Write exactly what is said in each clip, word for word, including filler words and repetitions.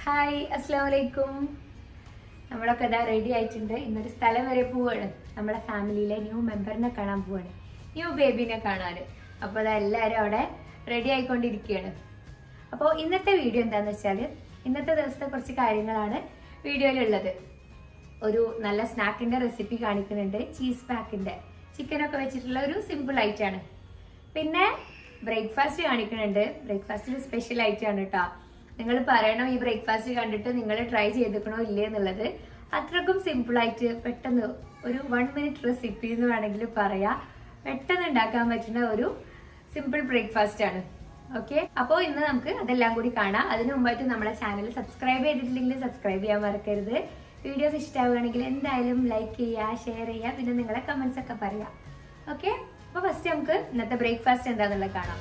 Hi അസ്സലാമു അലൈക്കും. നമ്മളൊക്കെ ഇതാ റെഡി ആയിട്ടുണ്ട്. ഇന്നൊരു സ്ഥലം വരെ പോവാണ്. നമ്മളെ ഫാമിലിയിലെ ന്യൂ മെമ്പറിനെ കാണാൻ പോവാണ്, ന്യൂ ബേബിനെ കാണാൻ. അപ്പോൾ അതാ എല്ലാവരും അവിടെ റെഡി ആയിക്കൊണ്ടിരിക്കുകയാണ്. അപ്പോൾ ഇന്നത്തെ വീഡിയോ എന്താണെന്ന് വെച്ചാൽ, ഇന്നത്തെ ദിവസത്തെ കുറച്ച് കാര്യങ്ങളാണ് വീഡിയോയിലുള്ളത്. ഒരു നല്ല സ്നാക്കിന്റെ റെസിപ്പി കാണിക്കുന്നുണ്ട്, ചീസ് പാക്കിന്റെ ചിക്കനൊക്കെ വെച്ചിട്ടുള്ള ഒരു സിമ്പിൾ ഐറ്റാണ്. പിന്നെ ബ്രേക്ക്ഫാസ്റ്റ് കാണിക്കുന്നുണ്ട്. ബ്രേക്ക്ഫാസ്റ്റിൽ സ്പെഷ്യൽ ഐറ്റാണ് കേട്ടോ. നിങ്ങൾ പറയണം ഈ ബ്രേക്ക്ഫാസ്റ്റ് കണ്ടിട്ട് നിങ്ങൾ ട്രൈ ചെയ്തിക്കണോ ഇല്ലേ എന്നുള്ളത്. അത്രക്കും സിമ്പിളായിട്ട് പെട്ടെന്ന് ഒരു വൺ മിനിറ്റ് റെസിപ്പി എന്ന് വേണമെങ്കിൽ പറയാം. പെട്ടെന്ന് ഉണ്ടാക്കാൻ പറ്റുന്ന ഒരു സിമ്പിൾ ബ്രേക്ക്ഫാസ്റ്റ് ആണ്. ഓക്കെ, അപ്പോൾ ഇന്ന് നമുക്ക് അതെല്ലാം കൂടി കാണാം. അതിന് മുമ്പായിട്ട് നമ്മളെ ചാനൽ സബ്സ്ക്രൈബ് ചെയ്തിട്ടില്ലെങ്കിൽ സബ്സ്ക്രൈബ് ചെയ്യാൻ മറക്കരുത്. വീഡിയോസ് ഇഷ്ടമാവുകയാണെങ്കിൽ എന്തായാലും ലൈക്ക് ചെയ്യുക, ഷെയർ ചെയ്യുക, പിന്നെ നിങ്ങളെ കമന്റ്സ് ഒക്കെ പറയാം. ഓക്കെ, അപ്പോൾ ഫസ്റ്റ് നമുക്ക് ഇന്നത്തെ ബ്രേക്ക്ഫാസ്റ്റ് എന്താണെന്നുള്ളത് കാണാം.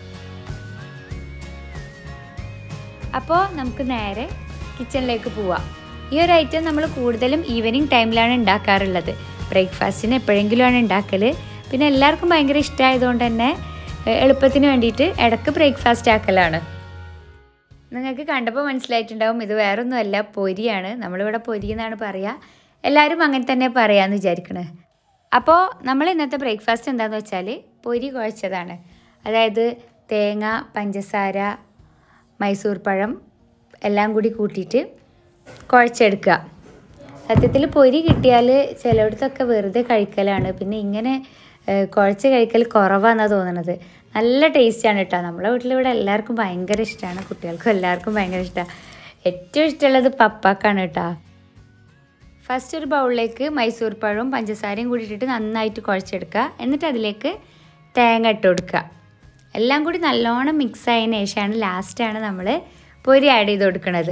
അപ്പോൾ നമുക്ക് നേരെ കിച്ചണിലേക്ക് പോവാം. ഈ ഒരു ഐറ്റം നമ്മൾ കൂടുതലും ഈവനിങ് ടൈമിലാണ് ഉണ്ടാക്കാറുള്ളത്. ബ്രേക്ക്ഫാസ്റ്റിന് എപ്പോഴെങ്കിലുമാണ് ഉണ്ടാക്കൽ. പിന്നെ എല്ലാവർക്കും ഭയങ്കര ഇഷ്ടമായതുകൊണ്ട് തന്നെ എളുപ്പത്തിന് വേണ്ടിയിട്ട് ഇടയ്ക്ക് ബ്രേക്ക്ഫാസ്റ്റ് ആക്കലാണ്. നിങ്ങൾക്ക് കണ്ടപ്പോൾ മനസ്സിലായിട്ടുണ്ടാവും, ഇത് വേറൊന്നുമല്ല, പൊരിയാണ്. നമ്മളിവിടെ പൊരി എന്നാണ് പറയുക. എല്ലാവരും അങ്ങനെ തന്നെ പറയാമെന്ന് വിചാരിക്കണേ. അപ്പോൾ നമ്മൾ ഇന്നത്തെ ബ്രേക്ക്ഫാസ്റ്റ് എന്താണെന്ന് വെച്ചാൽ പൊരി കുഴച്ചതാണ്. അതായത് തേങ്ങ, പഞ്ചസാര, മൈസൂർ പഴം എല്ലാം കൂടി കൂട്ടിയിട്ട് കുഴച്ചെടുക്കുക. സത്യത്തിൽ പൊരി കിട്ടിയാൽ ചിലയിടത്തൊക്കെ വെറുതെ കഴിക്കലാണ്. പിന്നെ ഇങ്ങനെ കുഴച്ച് കഴിക്കൽ കുറവാണെന്നാണ് തോന്നുന്നത്. നല്ല ടേസ്റ്റാണ് കേട്ടോ. നമ്മളെ വീട്ടിലിവിടെ എല്ലാവർക്കും ഭയങ്കര ഇഷ്ടമാണ്, കുട്ടികൾക്കും എല്ലാവർക്കും ഭയങ്കര ഇഷ്ടമാണ്. ഏറ്റവും ഇഷ്ടമുള്ളത് പപ്പാക്കാണ് കേട്ടോ. ഫസ്റ്റ് ഒരു ബൗളിലേക്ക് മൈസൂർ പഴവും പഞ്ചസാരയും കൂടി ഇട്ടിട്ട് നന്നായിട്ട് കുഴച്ചെടുക്കുക. എന്നിട്ട് അതിലേക്ക് തേങ്ങ ഇട്ട് കൊടുക്കുക. എല്ലാം കൂടി നല്ലോണം മിക്സ് ആയതിനു ശേഷമാണ് ലാസ്റ്റാണ് നമ്മൾ പൊരി ആഡ് ചെയ്ത് കൊടുക്കുന്നത്.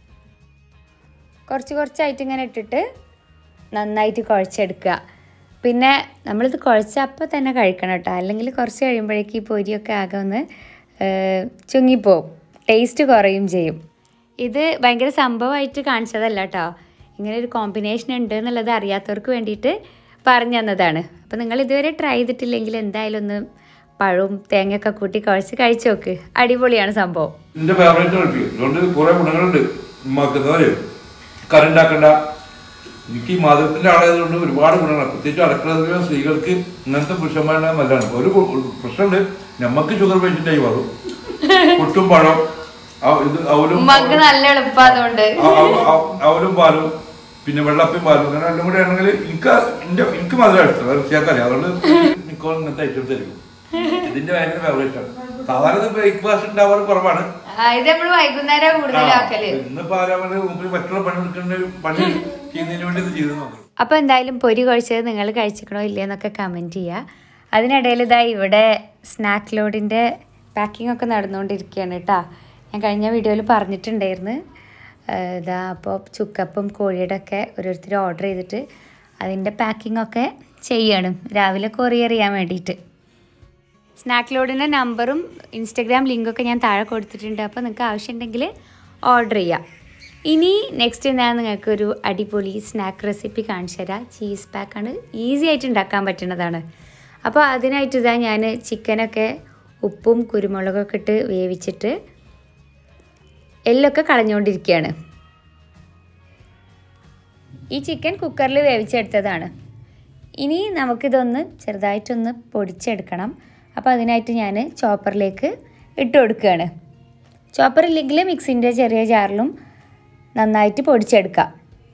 കുറച്ച് കുറച്ചായിട്ട് ഇങ്ങനെ ഇട്ടിട്ട് നന്നായിട്ട് കുഴച്ചെടുക്കുക. പിന്നെ നമ്മളിത് കുഴച്ച അപ്പം തന്നെ കഴിക്കണം കേട്ടോ, അല്ലെങ്കിൽ കുറച്ച് കഴിയുമ്പോഴേക്ക് ഈ പൊരിയൊക്കെ ആകെ ഒന്ന് ചുങ്ങിപ്പോവും, ടേസ്റ്റ് കുറയും ചെയ്യും. ഇത് ഭയങ്കര സംഭവമായിട്ട് കാണിച്ചതല്ല കേട്ടോ. ഇങ്ങനെ ഒരു കോമ്പിനേഷൻ ഉണ്ട് എന്നുള്ളത് അറിയാത്തവർക്ക് വേണ്ടിയിട്ട് പറഞ്ഞു തന്നതാണ്. അപ്പോൾ നിങ്ങൾ ഇതുവരെ ട്രൈ ചെയ്തിട്ടില്ലെങ്കിൽ എന്തായാലും ഒന്ന് പഴവും തേങ്ങയൊക്കെ കൂട്ടി കുഴച്ച് കഴിച്ചു നോക്ക്. അടിപൊളിയാണ് സംഭവം. എന്റെ ഫേവറേറ്റ് റെസിപ്പി. അതുകൊണ്ട് കുറെ ഗുണങ്ങളുണ്ട്. ഉമ്മാക്കുന്നവര് കറി ഉണ്ടാക്കണ്ട. എനിക്ക് ഈ മധുരത്തിന്റെ ആളായതുകൊണ്ട് ഒരുപാട് ഗുണങ്ങളാണ്. പ്രത്യേകിച്ച് അടുക്കള സ്ത്രീകൾക്ക് ഇങ്ങനത്തെ പുരുഷന്മാരുടെ നല്ലതാണ്. ഒരു പ്രശ്നമുണ്ട്, നമുക്ക് ഷുഗർ പേഷ്യന്റ് ആയി മാറും. പുട്ടും പഴം ഇത് അവലും നല്ല എളുപ്പമായതുകൊണ്ട് അവലും പാലും പിന്നെ വെള്ളപ്പയും പാലും അങ്ങനെ എല്ലാം കൂടി ആണെങ്കിൽ എനിക്ക് എന്റെ എനിക്ക് മധുരം ഇഷ്ടം, ഋഷിയാക്കറിയാം. അതുകൊണ്ട് മിക്കവാറും ഇങ്ങനത്തെ ഐറ്റംസ് ആയിരിക്കും. ഇതിന്റെ ഭയങ്കര ഫേവറേറ്റ് ആണ്. സാധാരണ ബ്രേക്ക്ഫാസ്റ്റ് ഉണ്ടാവാറ് കുറവാണ്. വൈകുന്നേരം ഇന്നിപ്പോ ആരാമന് മറ്റുള്ള പണി എടുക്കേണ്ട പണി ചെയ്യുന്നതിന് വേണ്ടി ഇത് ചെയ്തു നോക്കണം. അപ്പൊ എന്തായാലും പൊരി കഴിച്ചത് നിങ്ങൾ കഴിച്ചിക്കണോ ഇല്ലയെന്നൊക്കെ കമന്റ് ചെയ്യുക. അതിനിടയിൽ ഇതാ ഇവിടെ സ്നാക്ക് ലോഡിന്റെ പാക്കിംഗ് ഒക്കെ നടന്നുകൊണ്ടിരിക്കുകയാണ് കേട്ടോ. ഞാൻ കഴിഞ്ഞ വീഡിയോയിൽ പറഞ്ഞിട്ടുണ്ടായിരുന്നു. ഇതാ അപ്പോൾ ചുക്കപ്പും കോഴിയുടെ ഒക്കെ ഓരോരുത്തർ ഓർഡർ ചെയ്തിട്ട് അതിൻ്റെ പാക്കിംഗ് ഒക്കെ ചെയ്യണം, രാവിലെ കൊറിയർ ചെയ്യാൻ വേണ്ടിയിട്ട്. സ്നാക്ക് ലോഡിൻ്റെ നമ്പറും ഇൻസ്റ്റഗ്രാം ലിങ്കൊക്കെ ഞാൻ താഴെ കൊടുത്തിട്ടുണ്ട്. അപ്പോൾ നിങ്ങൾക്ക് ആവശ്യമുണ്ടെങ്കിൽ ഓർഡർ ചെയ്യാം. ഇനി നെക്സ്റ്റ് ഞാൻ നിങ്ങൾക്കൊരു അടിപൊളി സ്നാക്ക് റെസിപ്പി കാണിച്ചു തരാം. ചീസ് പാക്കാണ്, ഈസി ആയിട്ട് ഉണ്ടാക്കാൻ പറ്റുന്നതാണ്. അപ്പോൾ അതിനായിട്ട് ഇതാ ഞാൻ ചിക്കനൊക്കെ ഉപ്പും കുരുമുളകൊക്കെ ഇട്ട് വേവിച്ചിട്ട് എല്ലൊക്കെ കളഞ്ഞുകൊണ്ടിരിക്കുകയാണ്. ഈ ചിക്കൻ കുക്കറിൽ വേവിച്ചെടുത്തതാണ്. ഇനി നമുക്കിതൊന്ന് ചെറുതായിട്ടൊന്ന് പൊടിച്ചെടുക്കണം. അപ്പോൾ അതിനായിട്ട് ഞാൻ ചോപ്പറിലേക്ക് ഇട്ട് കൊടുക്കുകയാണ്. ചോപ്പറില്ലെങ്കിൽ മിക്സിൻ്റെ ചെറിയ ജാറിലും നന്നായിട്ട് പൊടിച്ചെടുക്കാം.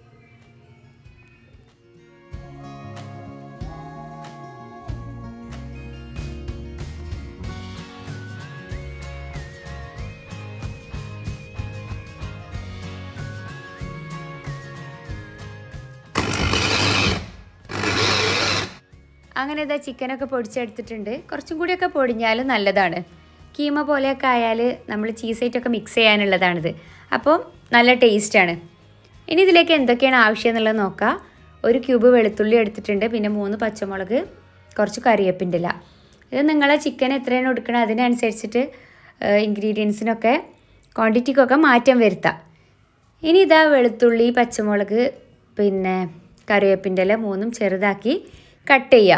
അങ്ങനെ ഇതാ ചിക്കനൊക്കെ പൊടിച്ചെടുത്തിട്ടുണ്ട്. കുറച്ചും കൂടിയൊക്കെ പൊടിഞ്ഞാൽ നല്ലതാണ്. കീമ പോലെയൊക്കെ ആയാൽ നമ്മൾ ചീസായിട്ടൊക്കെ മിക്സ് ചെയ്യാനുള്ളതാണിത്. അപ്പം നല്ല ടേസ്റ്റാണ്. ഇനി ഇതിലേക്ക് എന്തൊക്കെയാണ് ആവശ്യം എന്നുള്ളത് നോക്കാം. ഒരു ക്യൂബ് വെളുത്തുള്ളി എടുത്തിട്ടുണ്ട്. പിന്നെ മൂന്ന് പച്ചമുളക്, കുറച്ച് കറിവേപ്പിൻ്റെ ഇല. ഇത് നിങ്ങളെ ചിക്കൻ എത്രയാണ് എടുക്കണം അതിനനുസരിച്ചിട്ട് ഇൻഗ്രീഡിയൻസിനൊക്കെ ക്വാണ്ടിറ്റിക്കൊക്കെ മാറ്റം വരുത്താം. ഇനി ഇതാ വെളുത്തുള്ളി, പച്ചമുളക്, പിന്നെ കറിവേപ്പിൻ്റെ ഇല മൂന്നും ചെറുതാക്കി കട്ട് ചെയ്യാം.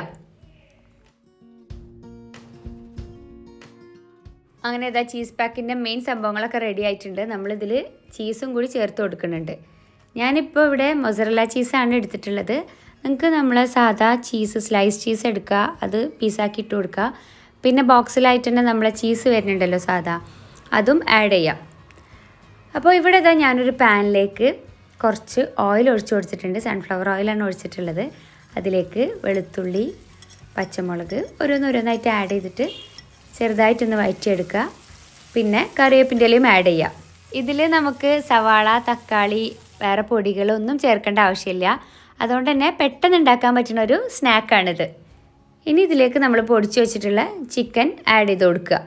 അങ്ങനെ ഇതാ ചീസ് പാക്കിൻ്റെ മെയിൻ സംഭവങ്ങളൊക്കെ റെഡി ആയിട്ടുണ്ട്. നമ്മളിതിൽ ചീസും കൂടി ചേർത്ത് കൊടുക്കുന്നുണ്ട്. ഞാനിപ്പോൾ ഇവിടെ മൊസറല്ല ചീസാണ് എടുത്തിട്ടുള്ളത്. നിങ്ങൾക്ക് നമ്മൾ സാധാ ചീസ് സ്ലൈസ് ചീസ് എടുക്കുക, അത് പീസാക്കി ഇട്ട് കൊടുക്കുക. പിന്നെ ബോക്സിലായിട്ട് തന്നെ നമ്മളെ ചീസ് വരുന്നുണ്ടല്ലോ സാധാ, അതും ആഡ് ചെയ്യാം. അപ്പോൾ ഇവിടെ ഇതാ ഞാനൊരു പാനിലേക്ക് കുറച്ച് ഓയിൽ ഒഴിച്ച് കൊടുത്തിട്ടുണ്ട്. സൺഫ്ലവർ ഓയിലാണ് ഒഴിച്ചിട്ടുള്ളത്. അതിലേക്ക് വെളുത്തുള്ളി, പച്ചമുളക് ഓരോന്നോരോന്നായിട്ട് ആഡ് ചെയ്തിട്ട് ചെറുതായിട്ടൊന്ന് വഴറ്റിയെടുക്കുക. പിന്നെ കറിവേപ്പിൻ്റെ ഇലയും ആഡ് ചെയ്യുക. ഇതിൽ നമുക്ക് സവാള, തക്കാളി, വേറെ പൊടികളൊന്നും ചേർക്കേണ്ട ആവശ്യമില്ല. അതുകൊണ്ട് തന്നെ പെട്ടെന്ന് ഉണ്ടാക്കാൻ പറ്റുന്ന ഒരു സ്നാക്കാണിത്. ഇനി ഇതിലേക്ക് നമ്മൾ പൊടിച്ച് വെച്ചിട്ടുള്ള ചിക്കൻ ആഡ് ചെയ്ത് കൊടുക്കുക.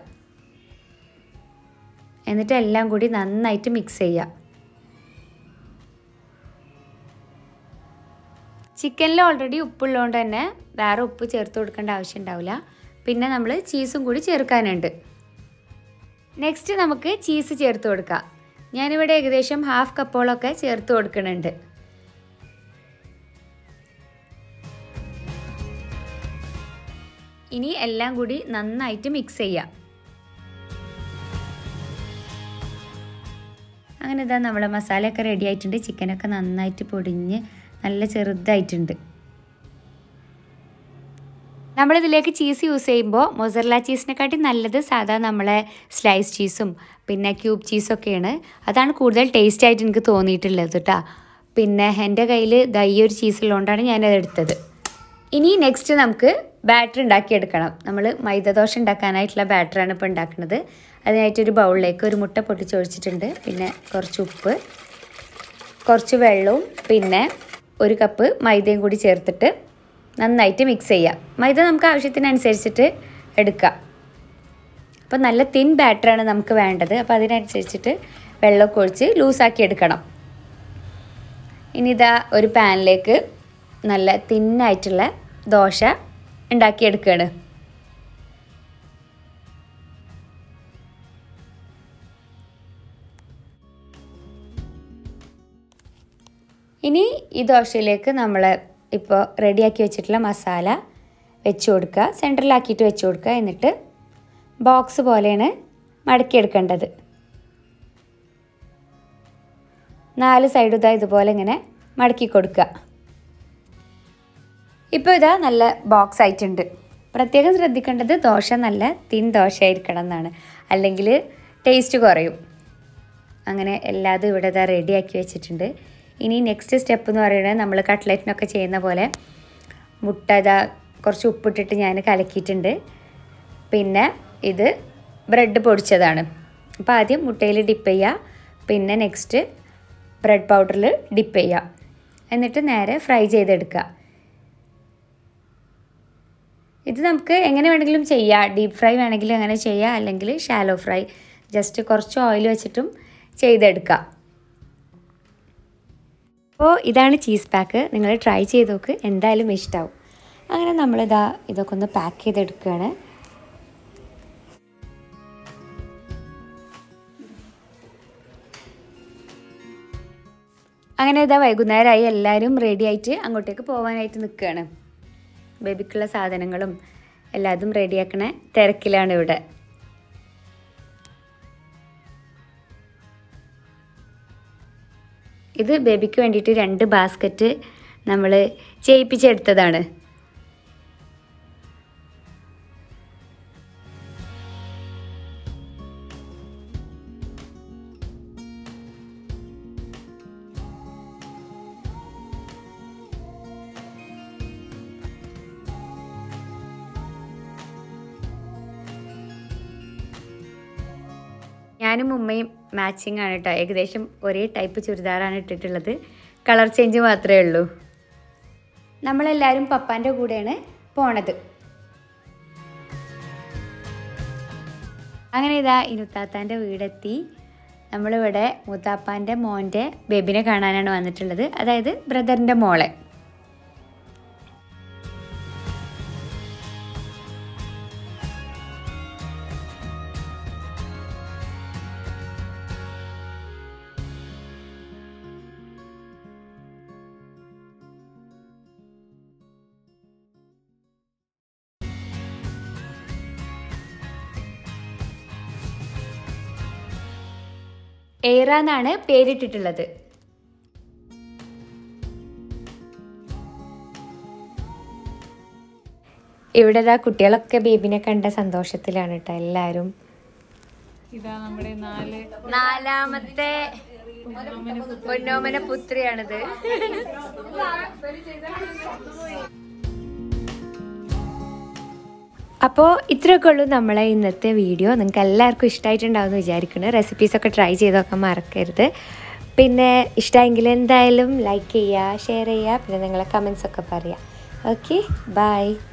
എന്നിട്ട് എല്ലാം കൂടി നന്നായിട്ട് മിക്സ് ചെയ്യുക. ചിക്കനിൽ ഓൾറെഡി ഉപ്പുള്ളതുകൊണ്ട് തന്നെ വേറെ ഉപ്പ് ചേർത്ത് കൊടുക്കേണ്ട ആവശ്യം ഉണ്ടാവില്ല. പിന്നെ നമ്മൾ ചീസും കൂടി ചേർക്കാനുണ്ട്. നെക്സ്റ്റ് നമുക്ക് ചീസ് ചേർത്ത് കൊടുക്കാം. ഞാനിവിടെ ഏകദേശം ഹാഫ് കപ്പോളൊക്കെ ചേർത്ത് കൊടുക്കുന്നുണ്ട്. ഇനി എല്ലാം കൂടി നന്നായിട്ട് മിക്സ് ചെയ്യാം. അങ്ങനെ ഇതാ നമ്മളെ മസാലയൊക്കെ റെഡി ആയിട്ടുണ്ട്. ചിക്കനൊക്കെ നന്നായിട്ട് പൊടിഞ്ഞ് നല്ല ചെറുതായിട്ടുണ്ട്. നമ്മളിതിലേക്ക് ചീസ് യൂസ് ചെയ്യുമ്പോൾ മൊസറല്ല ചീസിനെക്കാട്ടി നല്ലത് സാധാ നമ്മളെ സ്ലൈസ് ചീസും പിന്നെ ക്യൂബ് ചീസൊക്കെയാണ്. അതാണ് കൂടുതൽ ടേസ്റ്റ് ആയിട്ട് എനിക്ക് തോന്നിയിട്ടുള്ളത് കേട്ടോ. പിന്നെ എൻ്റെ കയ്യിൽ ദാ ഈ ഒരു ചീസുള്ളതുകൊണ്ടാണ് ഞാനത് എടുത്തത്. ഇനി നെക്സ്റ്റ് നമുക്ക് ബാറ്റർ ഉണ്ടാക്കിയെടുക്കണം. നമ്മൾ മൈദദോശ ഉണ്ടാക്കാനായിട്ടുള്ള ബാറ്ററാണ് ഇപ്പോൾ ഉണ്ടാക്കുന്നത്. അതിനായിട്ടൊരു ബൗളിലേക്ക് ഒരു മുട്ട പൊട്ടിച്ചൊഴിച്ചിട്ടുണ്ട്. പിന്നെ കുറച്ച് ഉപ്പ്, കുറച്ച് വെള്ളവും പിന്നെ ഒരു കപ്പ് മൈദയും കൂടി ചേർത്തിട്ട് നന്നായിട്ട് മിക്സ് ചെയ്യുക. മൈദ നമുക്ക് ആവശ്യത്തിനനുസരിച്ചിട്ട് എടുക്കാം. അപ്പോൾ നല്ല തിൻ ബാറ്ററാണ് നമുക്ക് വേണ്ടത്. അപ്പോൾ അതിനനുസരിച്ചിട്ട് വെള്ളമൊക്കെ ഒഴിച്ച് ലൂസാക്കി എടുക്കണം. ഇനി ഇതാ ഒരു പാനിലേക്ക് നല്ല തിന്നായിട്ടുള്ള ദോശ ഉണ്ടാക്കിയെടുക്കുകയാണ്. ഇനി ഈ ദോശയിലേക്ക് നമ്മൾ ഇപ്പോൾ റെഡിയാക്കി വെച്ചിട്ടുള്ള മസാല വെച്ച് കൊടുക്കുക. സെൻറ്ററിലാക്കിയിട്ട് വെച്ച് കൊടുക്കുക. എന്നിട്ട് ബോക്സ് പോലെയാണ് മടക്കിയെടുക്കേണ്ടത്. നാല് സൈഡും ഇതാ ഇതുപോലെ ഇങ്ങനെ മടക്കി കൊടുക്കുക. ഇപ്പോൾ ഇതാ നല്ല ബോക്സ് ആയിട്ടുണ്ട്. പ്രത്യേകം ശ്രദ്ധിക്കേണ്ടത് ദോശ നല്ല തിൻ ദോശ ആയിരിക്കണം എന്നാണ്, അല്ലെങ്കിൽ ടേസ്റ്റ് കുറയും. അങ്ങനെ എല്ലാതും ഇവിടെ ഇതാ റെഡിയാക്കി വെച്ചിട്ടുണ്ട്. ഇനി നെക്സ്റ്റ് സ്റ്റെപ്പ് എന്ന് പറയുന്നത് നമ്മൾ കട്ട്ലറ്റിനൊക്കെ ചെയ്യുന്ന പോലെ മുട്ട ഇതാ കുറച്ച് ഉപ്പിട്ടിട്ട് ഞാൻ കലക്കിയിട്ടുണ്ട്. പിന്നെ ഇത് ബ്രെഡ് പൊടിച്ചതാണ്. അപ്പോൾ ആദ്യം മുട്ടയിൽ ഡിപ്പ് ചെയ്യുക. പിന്നെ നെക്സ്റ്റ് ബ്രെഡ് പൗഡറിൽ ഡിപ്പ് ചെയ്യുക. എന്നിട്ട് നേരെ ഫ്രൈ ചെയ്തെടുക്കുക. ഇത് നമുക്ക് എങ്ങനെ വേണമെങ്കിലും ചെയ്യാം. ഡീപ്പ് ഫ്രൈ വേണമെങ്കിലും അങ്ങനെ ചെയ്യാം, അല്ലെങ്കിൽ ഷാലോ ഫ്രൈ ജസ്റ്റ് കുറച്ച് ഓയിൽ വെച്ചിട്ടും ചെയ്തെടുക്കാം. അപ്പോൾ ഇതാണ് ചീസ് പാക്ക്. നിങ്ങൾ ട്രൈ ചെയ്ത് നോക്ക്, എന്തായാലും ഇഷ്ടമാവും. അങ്ങനെ നമ്മളിതാ ഇതൊക്കെ ഒന്ന് പാക്ക് ചെയ്തെടുക്കുകയാണ്. അങ്ങനെ ഇതാ വൈകുന്നേരമായി, എല്ലാവരും റെഡി ആയിട്ട് അങ്ങോട്ടേക്ക് പോകാനായിട്ട് നിൽക്കുകയാണ്. ബേബിക്കുള്ള സാധനങ്ങളും എല്ലാതും റെഡിയാക്കണ തിരക്കിലാണ് ഇവിടെ. ഇത് ബേബിക്ക് വേണ്ടിയിട്ട് രണ്ട് ബാസ്ക്കറ്റ് നമ്മൾ ചെയ്യിപ്പിച്ചെടുത്തതാണ്. ഞാനും ഉമ്മയും മാച്ചിങ് ആണ് കേട്ടോ. ഏകദേശം ഒരേ ടൈപ്പ് ചുരിദാറാണ് ഇട്ടിട്ടുള്ളത്. കളർ ചേഞ്ച് മാത്രമേ ഉള്ളൂ. നമ്മളെല്ലാവരും പപ്പാൻ്റെ കൂടെയാണ് പോണത്. അങ്ങനെ ഇതാ ഇനുത്താത്താൻ്റെ വീടെത്തി. നമ്മളിവിടെ മുത്താപ്പാൻ്റെ മോൻ്റെ ബേബിനെ കാണാനാണ് വന്നിട്ടുള്ളത്, അതായത് ബ്രദറിൻ്റെ മോളെ. ഏറ എന്നാണ് പേരിട്ടിട്ടുള്ളത്. ഇവിടെ ദാ കുട്ടികളൊക്കെ ബേബിനെ കണ്ട സന്തോഷത്തിലാണ് കേട്ടോ എല്ലാവരും. ഇതാ നമ്മുടെ നാല് നാലാമത്തെ പൊന്നോമന പുത്രിയാണിത്. അപ്പോൾ ഇത്രയൊക്കെ ഉള്ളൂ നമ്മളെ ഇന്നത്തെ വീഡിയോ. നിങ്ങൾക്ക് എല്ലാവർക്കും ഇഷ്ടമായിട്ടുണ്ടാവും എന്ന് വിചാരിക്കുന്നു. റെസിപ്പീസൊക്കെ ട്രൈ ചെയ്ത് നോക്കാൻ മറക്കരുത്. പിന്നെ ഇഷ്ടമെങ്കിൽ എന്തായാലും ലൈക്ക് ചെയ്യുക, ഷെയർ ചെയ്യുക, പിന്നെ നിങ്ങളെ കമൻസൊക്കെ പറയുക. Okay, by.